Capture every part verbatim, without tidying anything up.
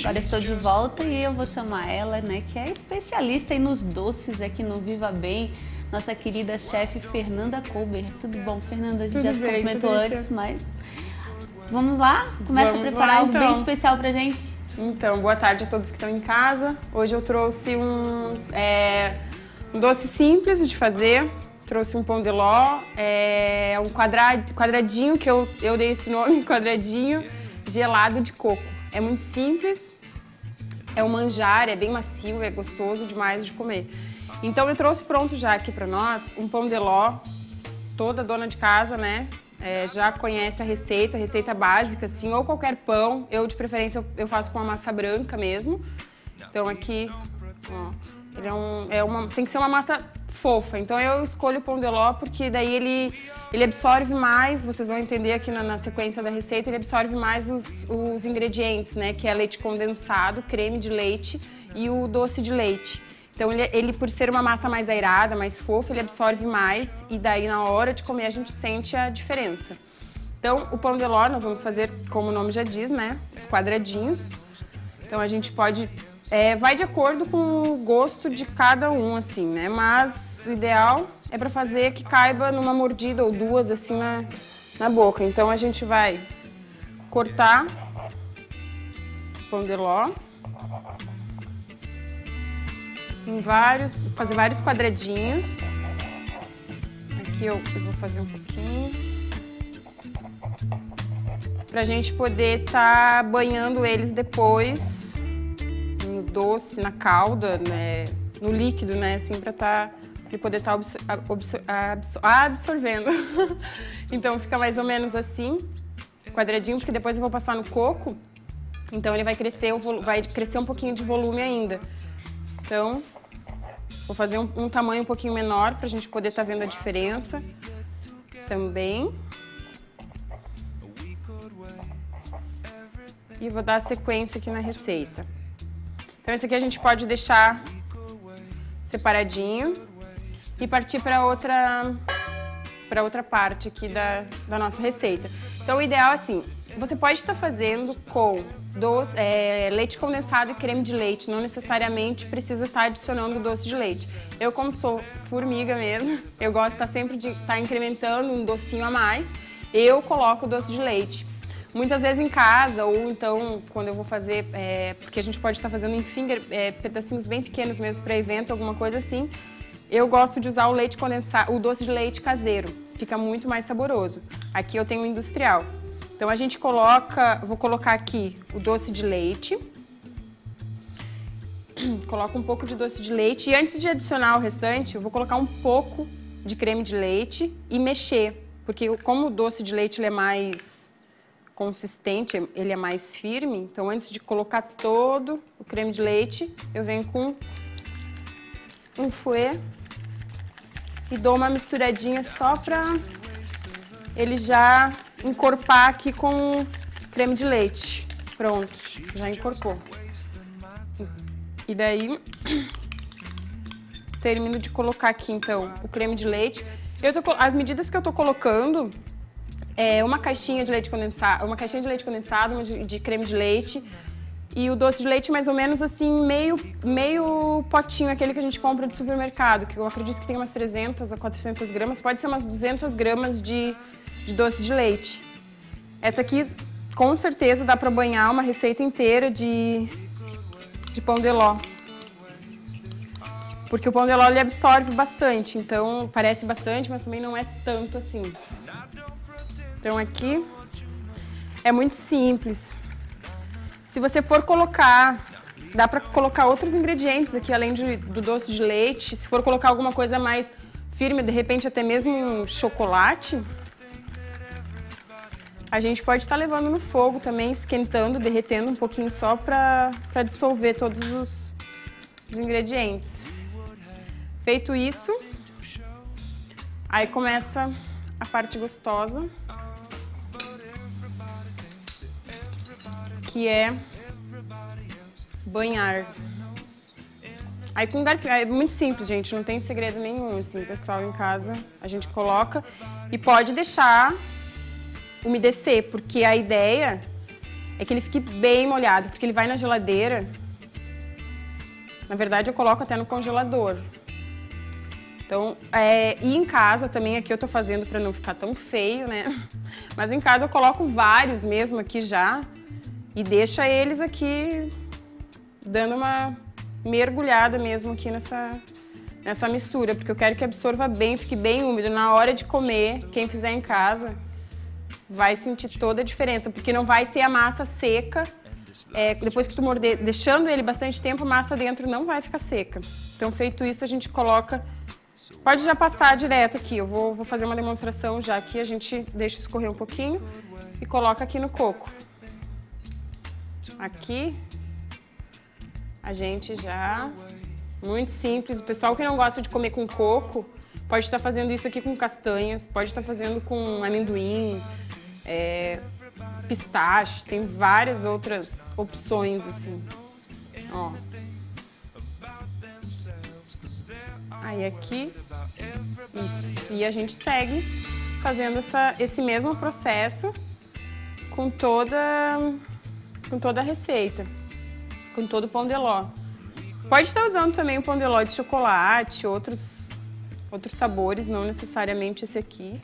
Agora estou de volta e eu vou chamar ela, né, que é especialista aí nos doces aqui no Viva Bem, nossa querida chefe Fernanda Colber. Tudo bom, Fernanda? A gente tudo já bem, se cumprimentou antes, certo. mas vamos lá? Começa Vamos a preparar lá, algo então. bem especial pra gente? Então, boa tarde a todos que estão em casa. Hoje eu trouxe um, é, um doce simples de fazer. Trouxe um pão de ló, é, um quadrad, quadradinho, que eu, eu dei esse nome, quadradinho gelado de coco. É muito simples, é um manjar, é bem macio, é gostoso demais de comer. Então eu trouxe pronto já aqui para nós um pão de ló. Toda dona de casa, né, é, já conhece a receita, a receita básica, assim, ou qualquer pão. Eu, de preferência, eu, eu faço com a massa branca mesmo. Então aqui, ó, ele é, um, é uma, tem que ser uma massa fofa. Então eu escolho o pão de ló porque daí ele, ele absorve mais, vocês vão entender aqui na, na sequência da receita, ele absorve mais os, os ingredientes, né, que é leite condensado, creme de leite e o doce de leite. Então ele, ele, por ser uma massa mais airada, mais fofa, ele absorve mais e daí na hora de comer a gente sente a diferença. Então o pão de ló nós vamos fazer, como o nome já diz, né, os quadradinhos. Então a gente pode, é, vai de acordo com o gosto de cada um, assim, né, mas o ideal é para fazer que caiba numa mordida ou duas, assim, na, na boca. Então a gente vai cortar o pão de ló em vários, fazer vários quadradinhos. Aqui eu, eu vou fazer um pouquinho. Pra gente poder estar tá banhando eles depois no doce, na calda, né, no líquido, né, assim, pra tá, ele poder estar tá absor absor absor absorvendo. Então fica mais ou menos assim, quadradinho, porque depois eu vou passar no coco, então ele vai crescer, vai crescer um pouquinho de volume ainda. Então, vou fazer um, um tamanho um pouquinho menor pra gente poder estar tá vendo a diferença também. E vou dar a sequência aqui na receita. Então esse aqui a gente pode deixar separadinho e partir para outra, para outra parte aqui da, da nossa receita. Então o ideal é assim, você pode estar fazendo com doce, é, leite condensado e creme de leite, não necessariamente precisa estar adicionando doce de leite. Eu, como sou formiga mesmo, eu gosto de estar sempre de estar incrementando um docinho a mais, eu coloco o doce de leite. Muitas vezes em casa, ou então quando eu vou fazer, é, porque a gente pode estar fazendo em finger, é, pedacinhos bem pequenos mesmo para evento, alguma coisa assim, eu gosto de usar o leite condensado, o doce de leite caseiro, fica muito mais saboroso. Aqui eu tenho o industrial. Então a gente coloca, vou colocar aqui o doce de leite, coloco um pouco de doce de leite e antes de adicionar o restante, eu vou colocar um pouco de creme de leite e mexer, porque como o doce de leite ele é mais consistente, ele é mais firme, então antes de colocar todo o creme de leite, eu venho com um fouet e dou uma misturadinha só para ele já encorpar aqui com o creme de leite. Pronto, já encorpou. E daí, termino de colocar aqui então o creme de leite. Eu tô, as medidas que eu tô colocando é uma caixinha de leite condensado, uma caixinha de leite condensado, uma de, de creme de leite e o doce de leite mais ou menos assim, meio, meio potinho, aquele que a gente compra de supermercado, que eu acredito que tem umas trezentas a quatrocentas gramas, pode ser umas duzentas gramas de, de doce de leite. Essa aqui, com certeza, dá para banhar uma receita inteira de, de pão de ló. Porque o pão de ló ele absorve bastante, então parece bastante, mas também não é tanto assim. Então aqui é muito simples. Se você for colocar, dá para colocar outros ingredientes aqui, além de, do doce de leite. Se for colocar alguma coisa mais firme, de repente até mesmo um chocolate, a gente pode estar levando no fogo também, esquentando, derretendo um pouquinho só para para dissolver todos os, os ingredientes. Feito isso, aí começa a parte gostosa, que é banhar. Aí com garfinho, é muito simples, gente, não tem segredo nenhum, assim, pessoal em casa, a gente coloca e pode deixar umedecer, porque a ideia é que ele fique bem molhado, porque ele vai na geladeira. Na verdade, eu coloco até no congelador. Então, é, e em casa também, aqui eu tô fazendo para não ficar tão feio, né? Mas em casa eu coloco vários mesmo aqui já e deixa eles aqui dando uma mergulhada mesmo aqui nessa, nessa mistura, porque eu quero que absorva bem, fique bem úmido. Na hora de comer, quem fizer em casa vai sentir toda a diferença, porque não vai ter a massa seca. É, depois que tu morder, deixando ele bastante tempo, a massa dentro não vai ficar seca. Então, feito isso, a gente coloca... Pode já passar direto aqui, eu vou, vou fazer uma demonstração já aqui, a gente deixa escorrer um pouquinho e coloca aqui no coco. Aqui, a gente já... Muito simples, o pessoal que não gosta de comer com coco, pode estar fazendo isso aqui com castanhas, pode estar fazendo com amendoim, é, pistache, tem várias outras opções assim, ó. Aí aqui, isso. E a gente segue fazendo essa, esse mesmo processo com toda, com toda a receita, com todo o pão de ló. Pode estar usando também o pão de ló de chocolate, outros, outros sabores, não necessariamente esse aqui.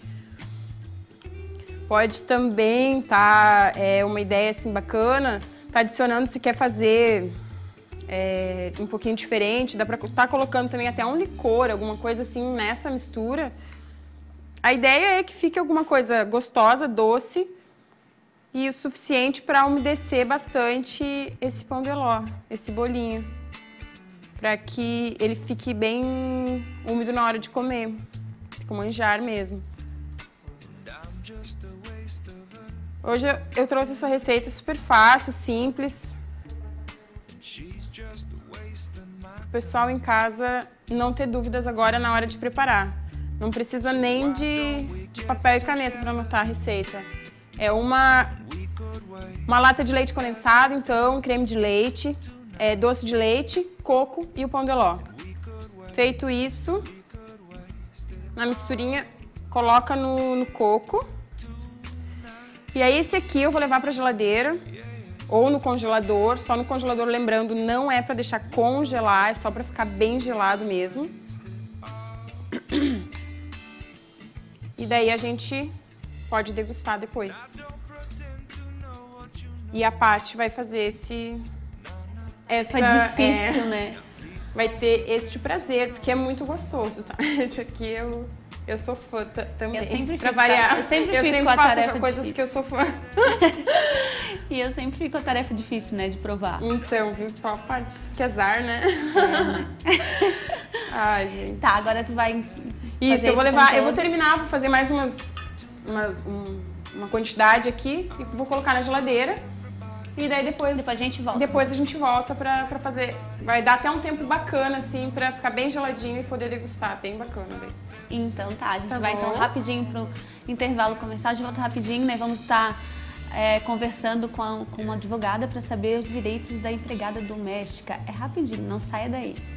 Pode também estar, tá, é, uma ideia assim bacana, tá adicionando, se quer fazer... É, um pouquinho diferente, dá pra estar colocando também até um licor, alguma coisa assim nessa mistura. A ideia é que fique alguma coisa gostosa, doce e o suficiente para umedecer bastante esse pão de ló, esse bolinho, para que ele fique bem úmido na hora de comer, fica um manjar mesmo. Hoje eu trouxe essa receita super fácil, simples. O pessoal em casa não ter dúvidas agora na hora de preparar. Não precisa nem de, de papel e caneta para anotar a receita. É uma, uma lata de leite condensado, então, creme de leite, é, doce de leite, coco e o pão de ló. Feito isso, na misturinha, coloca no, no coco. E aí esse aqui eu vou levar para a geladeira. Ou no congelador, só no congelador, lembrando, não é para deixar congelar, é só para ficar bem gelado mesmo. E daí a gente pode degustar depois. E a Paty vai fazer esse... Essa, Foi difícil, é, né? Vai ter este prazer, porque é muito gostoso, tá? Esse aqui eu... Eu sou fã também, eu sempre pra fico, variar. Eu sempre, eu fico sempre com a faço tarefa coisas difícil. que eu sou fã. E eu sempre fico com a tarefa difícil, né, de provar. Então, viu só a parte que azar, né? É, né? Ai, gente. Tá, agora tu vai Isso, fazer eu vou isso levar, com eu vou todos. terminar, vou fazer mais umas, umas um, uma quantidade aqui e vou colocar na geladeira. E daí depois... Depois a gente volta. Depois a gente volta pra, pra fazer... Vai dar até um tempo bacana, assim, pra ficar bem geladinho e poder degustar. Bem bacana, bem. Então tá, a gente Tá vai bom. então rapidinho pro intervalo comercial, a gente volta rapidinho, né? Vamos estar é, conversando com, a, com uma advogada para saber os direitos da empregada doméstica. É rapidinho, não saia daí.